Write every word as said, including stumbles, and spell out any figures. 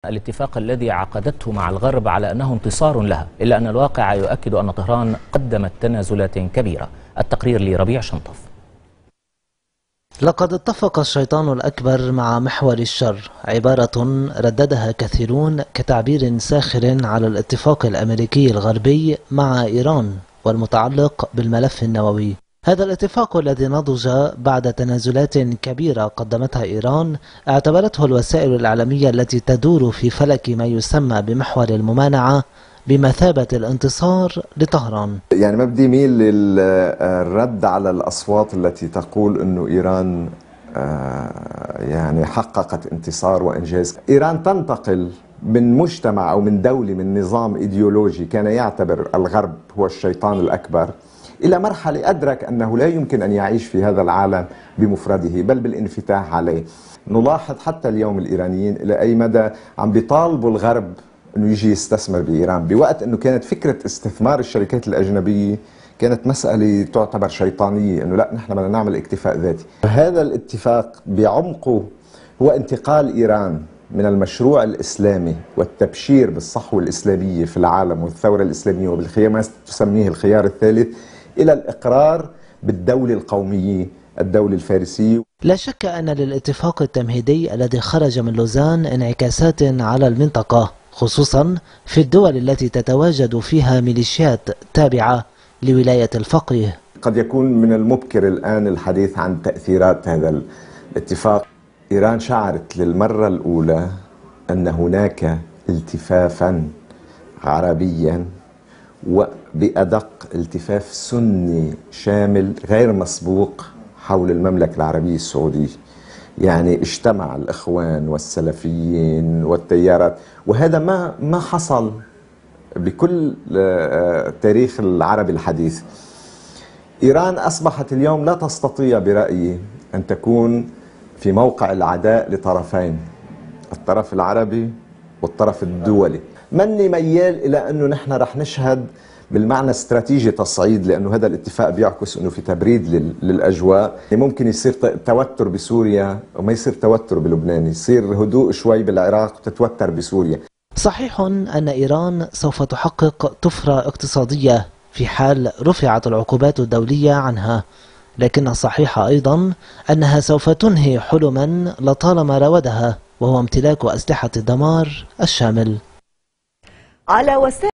الاتفاق الذي عقدته مع الغرب على أنه انتصار لها، إلا أن الواقع يؤكد أن طهران قدمت تنازلات كبيرة. التقرير لربيع شنطف. لقد اتفق الشيطان الأكبر مع محور الشر، عبارة رددها كثيرون كتعبير ساخر على الاتفاق الأمريكي الغربي مع إيران والمتعلق بالملف النووي. هذا الاتفاق الذي نضج بعد تنازلات كبيرة قدمتها إيران اعتبرته الوسائل الإعلامية التي تدور في فلك ما يسمى بمحور الممانعة بمثابة الانتصار لطهران. يعني ما بدي ميل للرد على الأصوات التي تقول أنه إيران يعني حققت انتصار وإنجاز. إيران تنتقل من مجتمع أو من دولة من نظام إيديولوجي كان يعتبر الغرب هو الشيطان الأكبر إلى مرحلة أدرك أنه لا يمكن أن يعيش في هذا العالم بمفرده بل بالانفتاح عليه. نلاحظ حتى اليوم الإيرانيين إلى أي مدى عم بيطالبوا الغرب أنه يجي يستثمر بإيران، بوقت أنه كانت فكرة استثمار الشركات الأجنبية كانت مسألة تعتبر شيطانية، أنه لا نحن بدنا نعمل اكتفاء ذاتي. هذا الاتفاق بعمقه هو انتقال إيران من المشروع الإسلامي والتبشير بالصحوة الإسلامية في العالم والثورة الإسلامية وبالخيار ما تسميه الخيار الثالث إلى الإقرار بالدولة القومية، الدولة الفارسية. لا شك أن للاتفاق التمهيدي الذي خرج من لوزان انعكاسات على المنطقة، خصوصا في الدول التي تتواجد فيها ميليشيات تابعة لولاية الفقيه. قد يكون من المبكر الآن الحديث عن تأثيرات هذا الاتفاق. إيران شعرت للمرة الأولى أن هناك التفافا عربيا وبأدق التفاف سني شامل غير مسبوق حول المملكة العربية السعودية. يعني اجتمع الإخوان والسلفيين والتيارات، وهذا ما ما حصل بكل تاريخ العربي الحديث. إيران أصبحت اليوم لا تستطيع برأيي أن تكون في موقع العداء لطرفين، الطرف العربي والطرف الدولي. مني ميال إلى أنه نحن رح نشهد بالمعنى استراتيجي تصعيد، لأنه هذا الاتفاق بيعكس أنه في تبريد للأجواء. ممكن يصير توتر بسوريا وما يصير توتر بلبنان، يصير هدوء شوي بالعراق وتتوتر بسوريا. صحيح أن إيران سوف تحقق طفرة اقتصادية في حال رفعت العقوبات الدولية عنها، لكن الصحيح أيضا أنها سوف تنهي حلما لطالما راودها، وهو امتلاك أسلحة الدمار الشامل. على وسائل